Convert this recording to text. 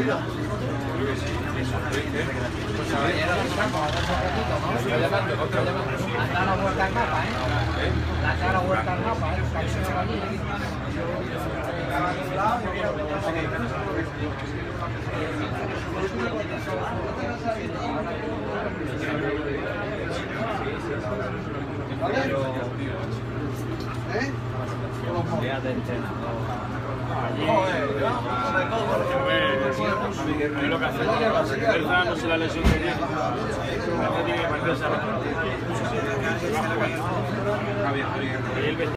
la vuelta al mapa, ¿eh? La vuelta al mapa, ¿eh? De entrenador. Lo que hace no se la lesión que tiene. Tiene que marcarse a